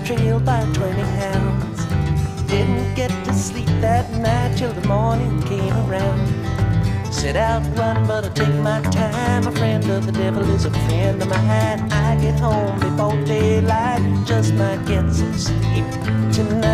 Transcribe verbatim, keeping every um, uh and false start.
trailed by twenty hounds. Didn't get to sleep that night till the morning came around. Set out to run, but I take my time. A friend of the devil is a friend of mine. I get home before daylight, just might get some sleep tonight.